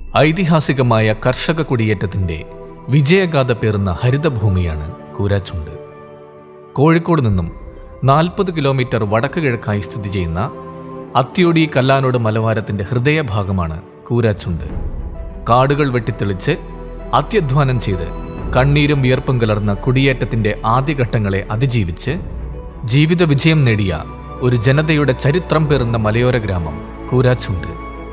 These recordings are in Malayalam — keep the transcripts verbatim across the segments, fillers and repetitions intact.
ഐതിഹാസികമായ കർഷക കുടിയേറ്റത്തിന്റെ വിജയഗാഥ പേറുന്ന ഹരിതഭൂമിയാണ് കൂരാച്ചുണ്ട്. കോഴിക്കോട് നിന്നും നാൽപ്പത് കിലോമീറ്റർ വടക്ക് കിഴക്കായി സ്ഥിതി ചെയ്യുന്ന അത്തിയോടി കല്ലാനോട് മലവാരത്തിന്റെ ഹൃദയഭാഗമാണ് കൂരാച്ചുണ്ട്. കാടുകൾ വെട്ടിത്തെളിച്ച് അത്യധ്വാനം ചെയ്ത് കണ്ണീരും വിയർപ്പും കലർന്ന കുടിയേറ്റത്തിന്റെ ആദ്യഘട്ടങ്ങളെ അതിജീവിച്ച് ജീവിത വിജയം നേടിയ ഒരു ജനതയുടെ ചരിത്രം പേറുന്ന മലയോര ഗ്രാമം കൂരാച്ചുണ്ട്.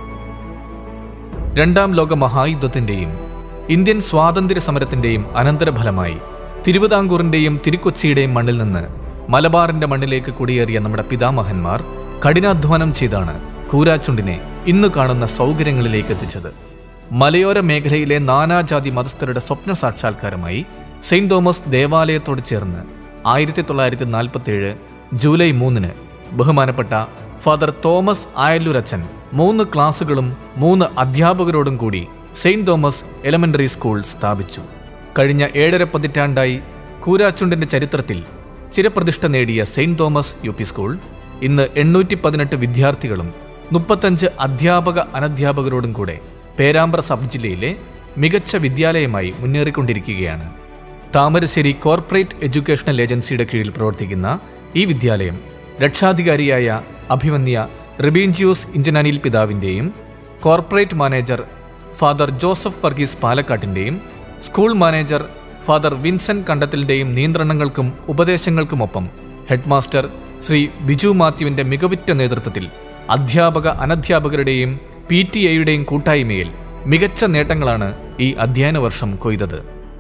രണ്ടാം ലോക മഹായുദ്ധത്തിന്റെയും ഇന്ത്യൻ സ്വാതന്ത്ര്യ സമരത്തിന്റെയും അനന്തരഫലമായി തിരുവിതാംകൂറിന്റെയും തിരുക്കൊച്ചിയുടെയും മണ്ണിൽ നിന്ന് മലബാറിന്റെ മണ്ണിലേക്ക് കുടിയേറിയ നമ്മുടെ പിതാമഹന്മാർ കഠിനാധ്വാനം ചെയ്താണ് കൂരാച്ചുണ്ടിനെ ഇന്ന് കാണുന്ന സൗകര്യങ്ങളിലേക്ക് എത്തിച്ചത്. മലയോര മേഖലയിലെ നാനാജാതി മതസ്ഥരുടെ സ്വപ്ന സാക്ഷാത്കാരമായി സെയിന്റ് തോമസ് ദേവാലയത്തോട് ചേർന്ന് ആയിരത്തി തൊള്ളായിരത്തി നാൽപ്പത്തി ഏഴ് ജൂലൈ മൂന്നിന് ബഹുമാനപ്പെട്ട ഫാദർ തോമസ് ആയല്ലൂരച്ചൻ മൂന്ന് ക്ലാസുകളും മൂന്ന് അധ്യാപകരോടും കൂടി സെയിന്റ് തോമസ് എലമെന്ററി സ്കൂൾ സ്ഥാപിച്ചു. കഴിഞ്ഞ ഏഴര പതിറ്റാണ്ടായി കൂരാച്ചുണ്ടിന്റെ ചരിത്രത്തിൽ ചിരപ്രതിഷ്ഠ നേടിയ Saint Thomas U P school ഇന്ന് എണ്ണൂറ്റി പതിനെട്ട് വിദ്യാർത്ഥികളും മുപ്പത്തഞ്ച് അധ്യാപക അനധ്യാപകരോടും കൂടെ പേരാമ്പ്ര സബ് ജില്ലയിലെ മികച്ച വിദ്യാലയമായി മുന്നേറിക്കൊണ്ടിരിക്കുകയാണ്. താമരശ്ശേരി കോർപ്പറേറ്റ് എഡ്യൂക്കേഷണൽ ഏജൻസിയുടെ കീഴിൽ പ്രവർത്തിക്കുന്ന ഈ വിദ്യാലയം രക്ഷാധികാരിയായ അഭിമന്യ റിബീൻജിയോസ് ഇഞ്ചനാനിൽ പിതാവിൻ്റെയും corporate manager father Joseph Varghese പാലക്കാട്ടിൻ്റെയും സ്കൂൾ മാനേജർ ഫാദർ വിൻസെന്റ് കണ്ടത്തിലിൻ്റെയും നിയന്ത്രണങ്ങൾക്കും ഉപദേശങ്ങൾക്കുമൊപ്പം ഹെഡ് മാസ്റ്റർ ശ്രീ ബിജു മാത്യുവിൻ്റെ മികവുറ്റ നേതൃത്വത്തിൽ അധ്യാപക അനധ്യാപകരുടെയും പി ടി എയുടെയും കൂട്ടായ്മയിൽ മികച്ച നേട്ടങ്ങളാണ് ഈ അധ്യയന വർഷം കൊയ്തത്.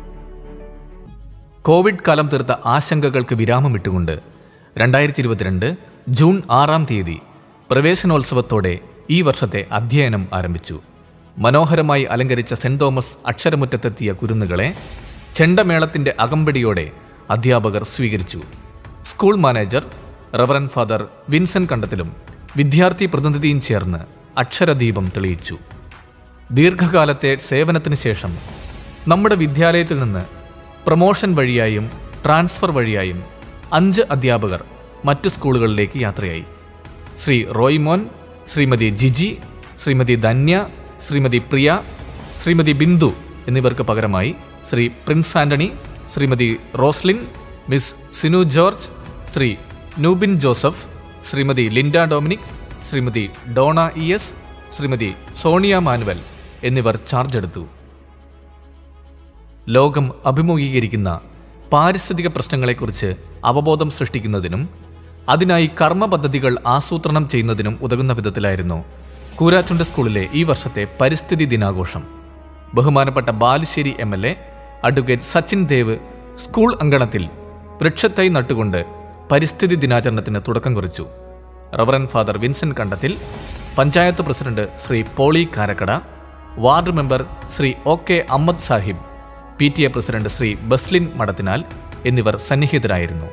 കോവിഡ് കാലം തീർത്ത ആശങ്കകൾക്ക് വിരാമമിട്ടുകൊണ്ട് രണ്ടായിരത്തി ഇരുപത്തിരണ്ട് ജൂൺ ആറാം തീയതി പ്രവേശനോത്സവത്തോടെ ഈ വർഷത്തെ അധ്യയനം ആരംഭിച്ചു. മനോഹരമായി അലങ്കരിച്ച സെന്റ് തോമസ് അക്ഷരമുറ്റത്തെത്തിയ കുരുന്നുകളെ ചെണ്ടമേളത്തിന്റെ അകമ്പടിയോടെ അധ്യാപകർ സ്വീകരിച്ചു. School manager reverend father Vincent കണ്ടത്തിലും വിദ്യാർത്ഥി പ്രതിനിധിയും ചേർന്ന് അക്ഷരദീപം തെളിയിച്ചു. ദീർഘകാലത്തെ സേവനത്തിന് ശേഷം നമ്മുടെ വിദ്യാലയത്തിൽ നിന്ന് പ്രമോഷൻ വഴിയായും ട്രാൻസ്ഫർ വഴിയായും അഞ്ച് അധ്യാപകർ മറ്റു സ്കൂളുകളിലേക്ക് യാത്രയായി. ശ്രീ റോയ്മോൻ, ശ്രീമതി ജിജി, ശ്രീമതി ധന്യ, ശ്രീമതി പ്രിയ, ശ്രീമതി ബിന്ദു എന്നിവർക്ക് പകരമായി Shri Prince Antony, Shrimati Roslin, miss Sinu George, Shri Nubin Joseph, Shrimati Linda Dominic, Shrimati Dona E S, Shrimati Sonia Manuel എന്നിവർ ചാർജ് എടുത്തു. ലോകം അഭിമുഖീകരിക്കുന്ന പാരിസ്ഥിതിക പ്രശ്നങ്ങളെക്കുറിച്ച് അവബോധം സൃഷ്ടിക്കുന്നതിനും അതിനായി കർമ്മ പദ്ധതികൾ ആസൂത്രണം ചെയ്യുന്നതിനും ഉതകുന്ന വിധത്തിലായിരുന്നു കൂരാച്ചുണ്ട് സ്കൂളിലെ ഈ വർഷത്തെ പരിസ്ഥിതി ദിനാഘോഷം. ബഹുമാനപ്പെട്ട Balussery M L A advocate Sachin Dev school അങ്കണത്തിൽ വൃക്ഷത്തൈ നട്ടുകൊണ്ട് പരിസ്ഥിതി ദിനാചരണത്തിന് തുടക്കം കുറിച്ചു. Reverend father Vincent Kandathil, panchayat president Shri Poly Karakkada, ward member Shri O K Ahammed Sahib, P T A president Shri Baslin Madathinal എന്നിവർ സന്നിഹിതരായിരുന്നു.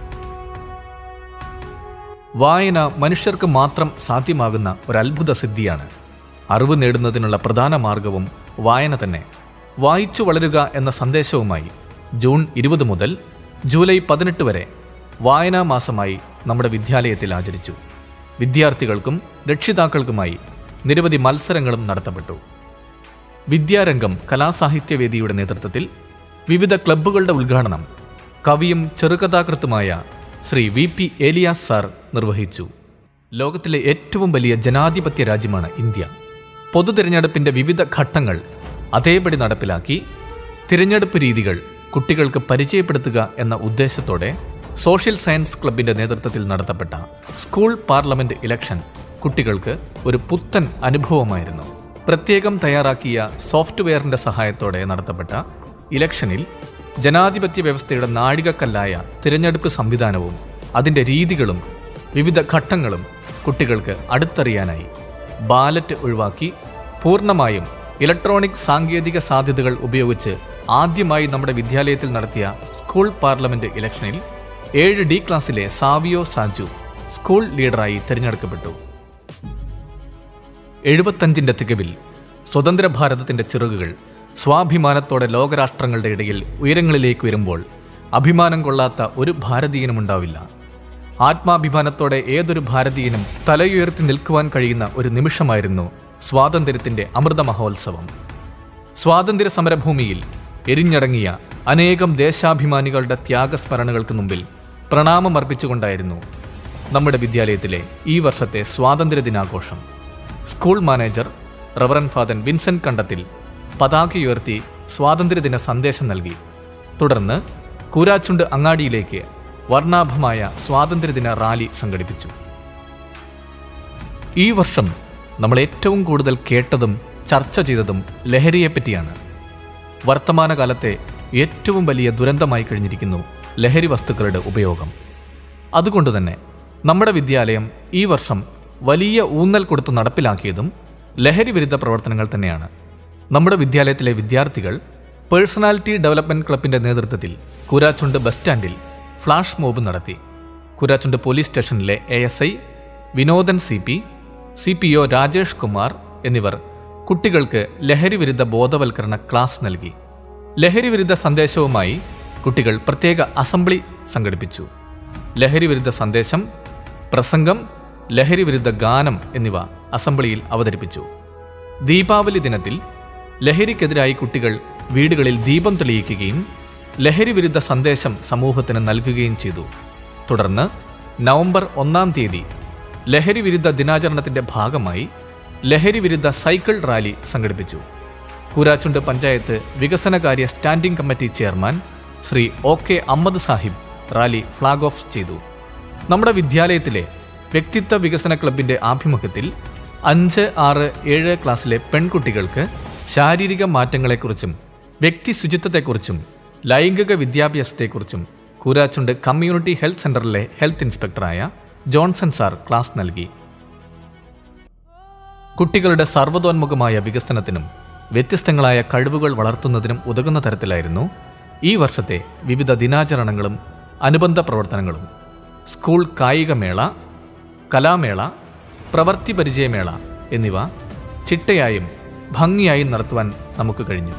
വായന മനുഷ്യർക്ക് മാത്രം സാധ്യമാകുന്ന ഒരത്ഭുത സിദ്ധിയാണ്. അറിവ് നേടുന്നതിനുള്ള പ്രധാന മാർഗവും വായന തന്നെ. വായിച്ചു വളരുക എന്ന സന്ദേശവുമായി ജൂൺ ഇരുപത് മുതൽ ജൂലൈ പതിനെട്ട് വരെ വായനാ മാസമായി നമ്മുടെ വിദ്യാലയത്തിൽ ആചരിച്ചു. വിദ്യാർത്ഥികൾക്കും രക്ഷിതാക്കൾക്കുമായി നിരവധി മത്സരങ്ങളും നടത്തപ്പെട്ടു. വിദ്യാരംഗം കലാസാഹിത്യവേദിയുടെ നേതൃത്വത്തിൽ വിവിധ ക്ലബ്ബുകളുടെ ഉദ്ഘാടനം കവിയും ചെറുകഥാകൃത്തുമായ Shri V P Elias sir നിർവഹിച്ചു. ലോകത്തിലെ ഏറ്റവും വലിയ ജനാധിപത്യ രാജ്യമാണ് ഇന്ത്യ. പൊതു തിരഞ്ഞെടുപ്പിൻ്റെ വിവിധ ഘട്ടങ്ങൾ അതേപടി നടപ്പിലാക്കി തിരഞ്ഞെടുപ്പ് രീതികൾ കുട്ടികൾക്ക് പരിചയപ്പെടുത്തുക എന്ന ഉദ്ദേശത്തോടെ സോഷ്യൽ സയൻസ് ക്ലബിൻ്റെ നേതൃത്വത്തിൽ നടത്തപ്പെട്ട സ്കൂൾ പാർലമെന്റ് ഇലക്ഷൻ കുട്ടികൾക്ക് ഒരു പുത്തൻ അനുഭവമായിരുന്നു. പ്രത്യേകം തയ്യാറാക്കിയ സോഫ്റ്റ്വെയറിൻ്റെ സഹായത്തോടെ നടത്തപ്പെട്ട ഇലക്ഷനിൽ ജനാധിപത്യ വ്യവസ്ഥയുടെ നാഴികക്കല്ലായ തിരഞ്ഞെടുപ്പ് സംവിധാനവും അതിൻ്റെ രീതികളും വിവിധ ഘട്ടങ്ങളും കുട്ടികൾക്ക് അടുത്തറിയാനായി ബാലറ്റ് ഒഴിവാക്കി പൂർണ്ണമായും ഇലക്ട്രോണിക് സാങ്കേതിക സാധ്യതകൾ ഉപയോഗിച്ച് ആദ്യമായി നമ്മുടെ വിദ്യാലയത്തിൽ നടത്തിയ സ്കൂൾ പാർലമെന്റ് ഇലക്ഷനിൽ ഏഴ് ഡി ക്ലാസ്സിലെ സാവിയോ സാജു സ്കൂൾ ലീഡറായി തിരഞ്ഞെടുക്കപ്പെട്ടു. എഴുപത്തഞ്ചിൻ്റെ തികവിൽ സ്വതന്ത്ര ഭാരതത്തിൻ്റെ ചിറകുകൾ സ്വാഭിമാനത്തോടെ ലോകരാഷ്ട്രങ്ങളുടെ ഇടയിൽ ഉയരങ്ങളിലേക്ക് വരുമ്പോൾ അഭിമാനം കൊള്ളാത്ത ഒരു ഭാരതീയനും ഉണ്ടാവില്ല. ആത്മാഭിമാനത്തോടെ ഏതൊരു ഭാരതീയനും തലയുയർത്തി നിൽക്കുവാൻ കഴിയുന്ന ഒരു നിമിഷമായിരുന്നു സ്വാതന്ത്ര്യത്തിൻ്റെ അമൃത മഹോത്സവം. സ്വാതന്ത്ര്യ സമരഭൂമിയിൽ എരിഞ്ഞടങ്ങിയ അനേകം ദേശാഭിമാനികളുടെ ത്യാഗസ്മരണകൾക്ക് മുമ്പിൽ പ്രണാമമർപ്പിച്ചുകൊണ്ടായിരുന്നു നമ്മുടെ വിദ്യാലയത്തിലെ ഈ വർഷത്തെ സ്വാതന്ത്ര്യ ദിനാഘോഷം. School manager reverend father Vincent Kandathil പതാകയുയർത്തി സ്വാതന്ത്ര്യദിന സന്ദേശം നൽകി. തുടർന്ന് കൂരാച്ചുണ്ട് അങ്ങാടിയിലേക്ക് വർണ്ണാഭമായ സ്വാതന്ത്ര്യദിന റാലി സംഘടിപ്പിച്ചു. ഈ വർഷം നമ്മൾ ഏറ്റവും കൂടുതൽ കേട്ടതും ചർച്ച ചെയ്തതും ലഹരിയെപ്പറ്റിയാണ്. വർത്തമാനകാലത്തെ ഏറ്റവും വലിയ ദുരന്തമായി കഴിഞ്ഞിരിക്കുന്നു ലഹരി വസ്തുക്കളുടെ ഉപയോഗം. അതുകൊണ്ടുതന്നെ നമ്മുടെ വിദ്യാലയം ഈ വർഷം വലിയ ഊന്നൽ കൊടുത്ത് നടപ്പിലാക്കിയതും ലഹരി വിരുദ്ധ പ്രവർത്തനങ്ങൾ തന്നെയാണ്. നമ്മുടെ വിദ്യാലയത്തിലെ വിദ്യാർത്ഥികൾ പേഴ്സണാലിറ്റി ഡെവലപ്മെന്റ് ക്ലബിന്റെ നേതൃത്വത്തിൽ കൂരാച്ചുണ്ട് ബസ് സ്റ്റാൻഡിൽ ഫ്ലാഷ് മോബ് നടത്തി. കൂരാച്ചുണ്ട് പോലീസ് സ്റ്റേഷനിലെ A S I Vinodan C P, C P O Rajesh Kumar എന്നിവർ കുട്ടികൾക്ക് ലഹരി വിരുദ്ധ ബോധവൽക്കരണ ക്ലാസ് നൽകി. ലഹരി വിരുദ്ധ സന്ദേശവുമായി കുട്ടികൾ പ്രത്യേക അസംബ്ലി സംഘടിപ്പിച്ചു. ലഹരി വിരുദ്ധ സന്ദേശം, പ്രസംഗം, ലഹരി വിരുദ്ധ ഗാനം എന്നിവ അസംബ്ലിയിൽ അവതരിപ്പിച്ചു. ദീപാവലി ദിനത്തിൽ ലഹരിക്കെതിരായി കുട്ടികൾ വീടുകളിൽ ദീപം തെളിയിക്കുകയും ലഹരി വിരുദ്ധ സന്ദേശം സമൂഹത്തിന് നൽകുകയും ചെയ്തു. തുടർന്ന് നവംബർ ഒന്നാം തീയതി ലഹരി വിരുദ്ധ ദിനാചരണത്തിന്റെ ഭാഗമായി ലഹരി വിരുദ്ധ സൈക്കിൾ റാലി സംഘടിപ്പിച്ചു. കൂരാച്ചുണ്ട് പഞ്ചായത്ത് വികസനകാര്യ standing committee chairman Shri O K Ahammed Sahib rally flag off ചെയ്തു. നമ്മുടെ വിദ്യാലയത്തിലെ വ്യക്തിത്വ വികസന ക്ലബിന്റെ ആഭിമുഖ്യത്തിൽ അഞ്ച് ആറ് ഏഴ് ക്ലാസ്സിലെ പെൺകുട്ടികൾക്ക് ശാരീരിക മാറ്റങ്ങളെക്കുറിച്ചും വ്യക്തി ശുചിത്വത്തെക്കുറിച്ചും ലൈംഗിക വിദ്യാഭ്യാസത്തെക്കുറിച്ചും കൂരാച്ചുണ്ട് കമ്മ്യൂണിറ്റി ഹെൽത്ത് സെന്ററിലെ ഹെൽത്ത് ഇൻസ്പെക്ടറായ ജോൺസൺ സാർ ക്ലാസ് നൽകി. കുട്ടികളുടെ സർവ്വതോന്മുഖമായ വികസനത്തിനും വ്യത്യസ്തങ്ങളായ കഴിവുകൾ വളർത്തുന്നതിനും ഉതകുന്ന തരത്തിലായിരുന്നു ഈ വർഷത്തെ വിവിധ ദിനാചരണങ്ങളും അനുബന്ധ പ്രവർത്തനങ്ങളും. സ്കൂൾ കായികമേള, കലാമേള, പ്രവൃത്തി പരിചയമേള എന്നിവ ചിട്ടയായും ഭംഗിയായും നടത്തുവാൻ നമുക്ക് കഴിഞ്ഞു.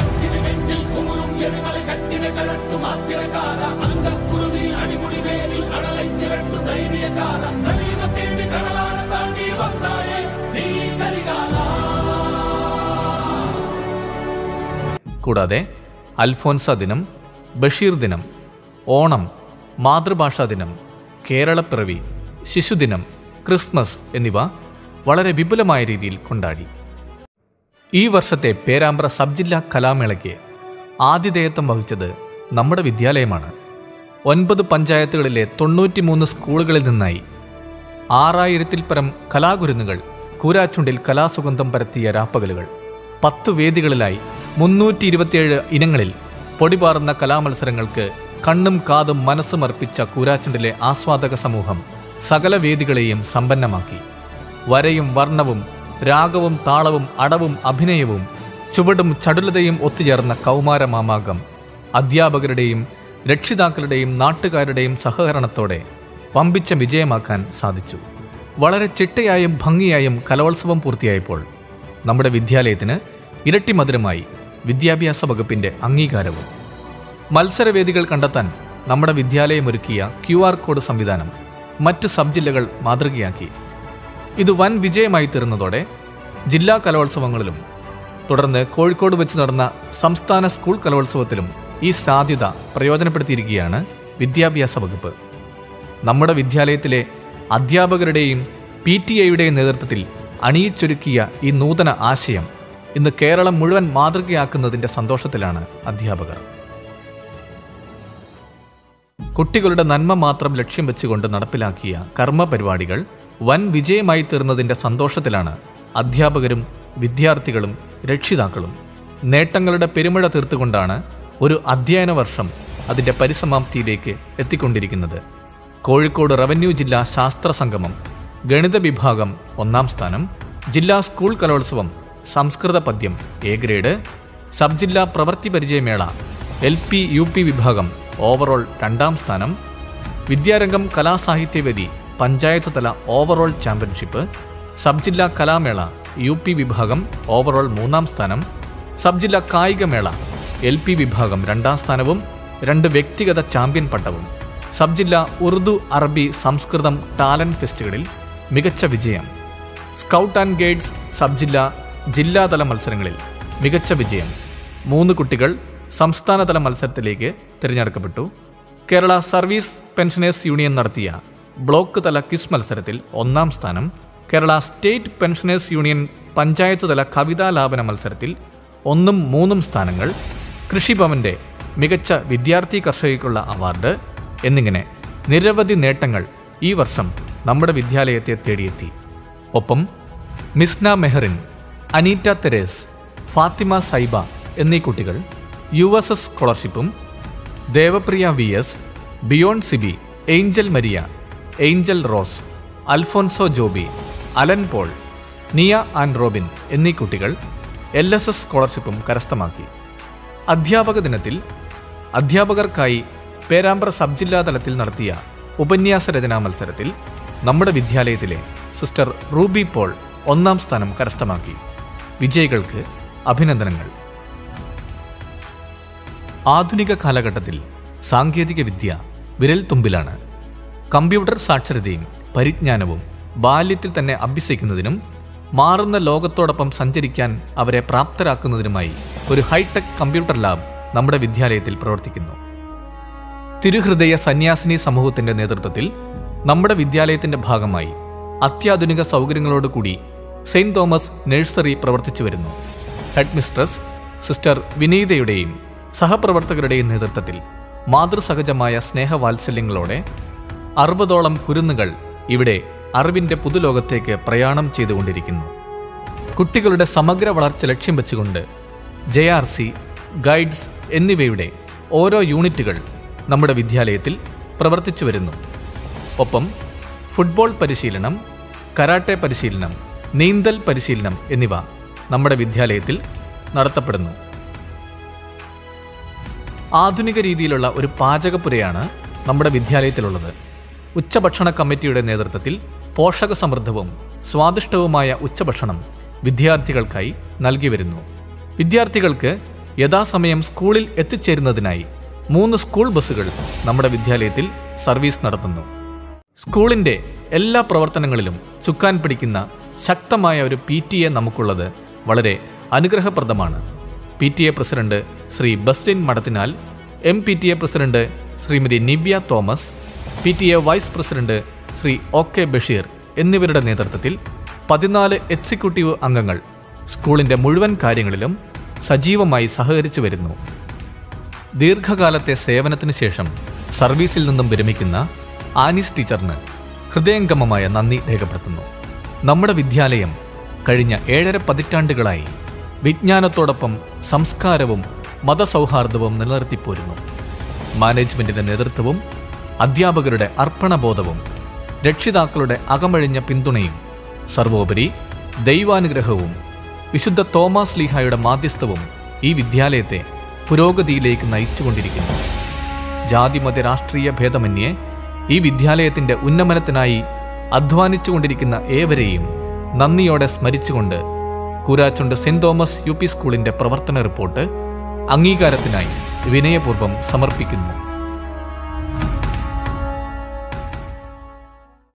കൂടാതെ അൽഫോൻസ ദിനം, ബഷീർ ദിനം, ഓണം, മാതൃഭാഷാ ദിനം, കേരളപ്പിറവി, ശിശുദിനം, ക്രിസ്മസ് എന്നിവ വളരെ വിപുലമായ രീതിയിൽ കൊണ്ടാടി. ഈ വർഷത്തെ പേരാമ്പ്ര സബ് ജില്ലാ കലാമേളയ്ക്ക് ആതിഥേയത്വം വഹിച്ചത് നമ്മുടെ വിദ്യാലയമാണ്. ഒൻപത് പഞ്ചായത്തുകളിലെ തൊണ്ണൂറ്റിമൂന്ന് സ്കൂളുകളിൽ നിന്നായി ആറായിരത്തിൽ പരം കലാകുരുന്നുകൾ കൂരാച്ചുണ്ടിൽ കലാസുഗന്ധം പരത്തിയ രാപ്പകലുകൾ. പത്തു വേദികളിലായി മുന്നൂറ്റി ഇരുപത്തിയേഴ് ഇനങ്ങളിൽ പൊടിപാറുന്ന കലാമത്സരങ്ങൾക്ക് കണ്ണും കാതും മനസ്സും അർപ്പിച്ച കൂരാച്ചുണ്ടിലെ ആസ്വാദക സമൂഹം സകല വേദികളെയും സമ്പന്നമാക്കി. വരയും വർണ്ണവും രാഗവും താളവും അടവും അഭിനയവും ചുവടും ചടുലതയും ഒത്തുചേർന്ന കൗമാരമാമാകം അധ്യാപകരുടെയും രക്ഷിതാക്കളുടെയും നാട്ടുകാരുടെയും സഹകരണത്തോടെ വമ്പിച്ച വിജയമാക്കാൻ സാധിച്ചു. വളരെ ചിട്ടയായും ഭംഗിയായും കലോത്സവം പൂർത്തിയായപ്പോൾ നമ്മുടെ വിദ്യാലയത്തിന് ഇരട്ടി മധുരമായി വിദ്യാഭ്യാസ വകുപ്പിന്റെ അംഗീകാരവും. മത്സരവേദികൾ കണ്ടെത്താൻ നമ്മുടെ വിദ്യാലയമൊരുക്കിയ ക്യു ആർ കോഡ് സംവിധാനം മറ്റ് സബ് ജില്ലകൾ മാതൃകയാക്കി. ഇത് വൻ വിജയമായി തീർന്നതോടെ ജില്ലാ കലോത്സവങ്ങളിലും തുടർന്ന് കോഴിക്കോട് വെച്ച് നടന്ന സംസ്ഥാന സ്കൂൾ കലോത്സവത്തിലും ഈ സാധ്യത പ്രയോജനപ്പെടുത്തിയിരിക്കുകയാണ് വിദ്യാഭ്യാസ വകുപ്പ്. നമ്മുടെ വിദ്യാലയത്തിലെ അധ്യാപകരുടെയും പി ടി എയുടെയും നേതൃത്വത്തിൽ അണിയിച്ചൊരുക്കിയ ഈ നൂതന ആശയം ഇന്ന് കേരളം മുഴുവൻ മാതൃകയാക്കുന്നതിൻ്റെ സന്തോഷത്തിലാണ് അധ്യാപകർ. കുട്ടികളുടെ നന്മ മാത്രം ലക്ഷ്യം വെച്ചുകൊണ്ട് നടപ്പിലാക്കിയ കർമ്മ പരിപാടികൾ വൻ വിജയമായി തീർന്നതിൻ്റെ സന്തോഷത്തിലാണ് അധ്യാപകരും വിദ്യാർത്ഥികളും രക്ഷിതാക്കളും. നേട്ടങ്ങളുടെ പെരുമഴ തീർത്തുകൊണ്ടാണ് ഒരു അധ്യയന വർഷം അതിൻ്റെ പരിസമാപ്തിയിലേക്ക് എത്തിക്കൊണ്ടിരിക്കുന്നത്. കോഴിക്കോട് റവന്യൂ ജില്ലാ ശാസ്ത്ര സംഗമം ഗണിത വിഭാഗം ഒന്നാം സ്ഥാനം, ജില്ലാ സ്കൂൾ കലോത്സവം സംസ്കൃത പദ്യം എ ഗ്രേഡ്, സബ് ജില്ലാ പ്രവൃത്തി പരിചയമേള എൽ പി യു പി വിഭാഗം ഓവറോൾ രണ്ടാം സ്ഥാനം, വിദ്യാരംഗം കലാസാഹിത്യവേദി പഞ്ചായത്ത് തല ഓവറോൾ ചാമ്പ്യൻഷിപ്പ്, സബ് ജില്ലാ കലാമേള യു പി വിഭാഗം ഓവറോൾ മൂന്നാം സ്ഥാനം, സബ് ജില്ലാ കായികമേള എൽ പി വിഭാഗം രണ്ടാം സ്ഥാനവും രണ്ട് വ്യക്തിഗത ചാമ്പ്യൻ പട്ടവും, സബ് ജില്ലാ ഉറുദു അറബി സംസ്കൃതം ടാലന്റ് ഫെസ്റ്റുകളിൽ മികച്ച വിജയം, സ്കൗട്ട് ആൻഡ് ഗൈഡ്സ് സബ് ജില്ലാ ജില്ലാതല മത്സരങ്ങളിൽ മികച്ച വിജയം. മൂന്ന് കുട്ടികൾ സംസ്ഥാനതല മത്സരത്തിലേക്ക് തിരഞ്ഞെടുക്കപ്പെട്ടു. കേരള സർവീസ് പെൻഷനേഴ്സ് യൂണിയൻ നടത്തിയ ബ്ലോക്ക് തല ക്വിസ് മത്സരത്തിൽ ഒന്നാം സ്ഥാനം. Kerala state pensioners union panchayat തല കവിതാലാപന മത്സരത്തിൽ ഒന്നും മൂന്നും സ്ഥാനങ്ങൾ. കൃഷിഭവന്റെ മികച്ച വിദ്യാർത്ഥി കർഷകയ്ക്കുള്ള അവാർഡ് എന്നിങ്ങനെ നിരവധി നേട്ടങ്ങൾ ഈ വർഷം നമ്മുടെ വിദ്യാലയത്തെ തേടിയെത്തി. ഒപ്പം മിസ്ന മെഹറിൻ, അനീറ്റ തെരേസ്, ഫാത്തിമ സൈബ എന്നീ കുട്ടികൾ യു എസ് എസ് സ്കോളർഷിപ്പും, Devapriya V S, Biyon Siby, Angel Maria, Angel Rose, Alphonso Joby, Alan Paul, Niya and Robin എന്നീ കുട്ടികൾ എൽ എസ് എസ് സ്കോളർഷിപ്പും കരസ്ഥമാക്കി. അധ്യാപക ദിനത്തിൽ അധ്യാപകർക്കായി പേരാമ്പ്ര സബ് ജില്ലാ തലത്തിൽ നടത്തിയ ഉപന്യാസ രചനാ മത്സരത്തിൽ നമ്മുടെ വിദ്യാലയത്തിലെ സിസ്റ്റർ റൂബി പോൾ ഒന്നാം സ്ഥാനം കരസ്ഥമാക്കി. വിജയികൾക്ക് അഭിനന്ദനങ്ങൾ. ആധുനിക കാലഘട്ടത്തിൽ സാങ്കേതിക വിദ്യ വിരൽ തുമ്പിലാണ്. കമ്പ്യൂട്ടർ സാക്ഷരതയും പരിജ്ഞാനവും ബാല്യത്തിൽ തന്നെ അഭ്യസിക്കുന്നതിനും മാറുന്ന ലോകത്തോടൊപ്പം സഞ്ചരിക്കാൻ അവരെ പ്രാപ്തരാക്കുന്നതിനുമായി ഒരു ഹൈടെക് കമ്പ്യൂട്ടർ ലാബ് നമ്മുടെ വിദ്യാലയത്തിൽ പ്രവർത്തിക്കുന്നു. തിരുഹൃദയ സന്യാസിനി സമൂഹത്തിന്റെ നേതൃത്വത്തിൽ നമ്മുടെ വിദ്യാലയത്തിന്റെ ഭാഗമായി അത്യാധുനിക സൗകര്യങ്ങളോടുകൂടി സെയിന്റ് തോമസ് നഴ്സറി പ്രവർത്തിച്ചു വരുന്നു. ഹെഡ് മിസ്ട്രസ് സിസ്റ്റർ വിനീതയുടെയും സഹപ്രവർത്തകരുടെയും നേതൃത്വത്തിൽ മാതൃസഹജമായ സ്നേഹവാത്സല്യങ്ങളോടെ അറുപതോളം കുരുന്നുകൾ ഇവിടെ അറിവിന്റെ പുതുലോകത്തേക്ക് പ്രയാണം ചെയ്തുകൊണ്ടിരിക്കുന്നു. കുട്ടികളുടെ സമഗ്ര വളർച്ച ലക്ഷ്യം വെച്ചുകൊണ്ട് ജെ ആർ സി, ഗൈഡ്സ് എന്നിവയുടെ ഓരോ യൂണിറ്റുകൾ നമ്മുടെ വിദ്യാലയത്തിൽ പ്രവർത്തിച്ചു വരുന്നു. ഒപ്പം ഫുട്ബോൾ പരിശീലനം, കരാട്ടെ പരിശീലനം, നീന്തൽ പരിശീലനം എന്നിവ നമ്മുടെ വിദ്യാലയത്തിൽ നടത്തപ്പെടുന്നു. ആധുനിക രീതിയിലുള്ള ഒരു പാചകപ്പുരയാണ് നമ്മുടെ വിദ്യാലയത്തിലുള്ളത്. ഉച്ചഭക്ഷണ കമ്മിറ്റിയുടെ നേതൃത്വത്തിൽ പോഷക സമൃദ്ധവും സ്വാദിഷ്ടവുമായ ഉച്ചഭക്ഷണം വിദ്യാർത്ഥികൾക്കായി നൽകി വരുന്നു. വിദ്യാർത്ഥികൾക്ക് യഥാസമയം സ്കൂളിൽ എത്തിച്ചേരുന്നതിനായി മൂന്ന് സ്കൂൾ ബസ്സുകൾ നമ്മുടെ വിദ്യാലയത്തിൽ സർവീസ് നടത്തുന്നു. സ്കൂളിൻ്റെ എല്ലാ പ്രവർത്തനങ്ങളിലും ചുക്കാൻ പിടിക്കുന്ന ശക്തമായ ഒരു പി ടി എ നമുക്കുള്ളത് വളരെ അനുഗ്രഹപ്രദമാണ്. P T A president Shri Bastin Madathinal, M P T A president Shrimati Nivya Thomas, P T A vice president Shri O K Basheer എന്നിവരുടെ നേതൃത്വത്തിൽ പതിനാല് എക്സിക്യൂട്ടീവ് അംഗങ്ങൾ സ്കൂളിൻ്റെ മുഴുവൻ കാര്യങ്ങളിലും സജീവമായി സഹകരിച്ചു വരുന്നു. ദീർഘകാലത്തെ സേവനത്തിന് ശേഷം സർവീസിൽ നിന്നും വിരമിക്കുന്ന ആനീസ് ടീച്ചറിന് ഹൃദയംഗമമായ നന്ദി രേഖപ്പെടുത്തുന്നു. നമ്മുടെ വിദ്യാലയം കഴിഞ്ഞ ഏഴര പതിറ്റാണ്ടുകളായി വിജ്ഞാനത്തോടൊപ്പം സംസ്കാരവും മതസൗഹാർദ്ദവും നിലനിർത്തിപ്പോരുന്നു. മാനേജ്മെന്റിന്റെ നേതൃത്വവും അധ്യാപകരുടെ അർപ്പണബോധവും രക്ഷിതാക്കളുടെ അകമഴിഞ്ഞ പിന്തുണയും സർവോപരി ദൈവാനുഗ്രഹവും വിശുദ്ധ തോമാസ് ലീഹായുടെ മാധ്യസ്ഥവും ഈ വിദ്യാലയത്തെ പുരോഗതിയിലേക്ക് നയിച്ചുകൊണ്ടിരിക്കുന്നു. ജാതിമത രാഷ്ട്രീയ ഭേദമന്യേ ഈ വിദ്യാലയത്തിന്റെ ഉന്നമനത്തിനായി അധ്വാനിച്ചുകൊണ്ടിരിക്കുന്ന ഏവരെയും നന്ദിയോടെ സ്മരിച്ചുകൊണ്ട് Koorachundu Saint Thomas U P സ്കൂളിന്റെ പ്രവർത്തന റിപ്പോർട്ട് അംഗീകാരത്തിനായി വിനയപൂർവ്വം സമർപ്പിക്കുന്നു.